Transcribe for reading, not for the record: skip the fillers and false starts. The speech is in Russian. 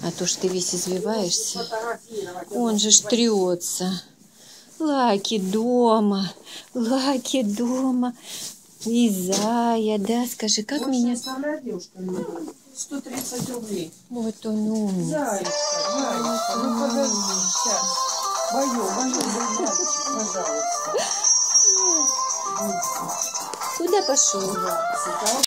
А то, что ты весь извиваешься. Он же трется. Лаки дома. Лаки дома. И Зая, да? Скажи, как вот меня... 130 рублей. Вот он умница. Зайка, Зайка, ну подожди, сейчас. Бою, пожалуйста. Куда пошел? 20.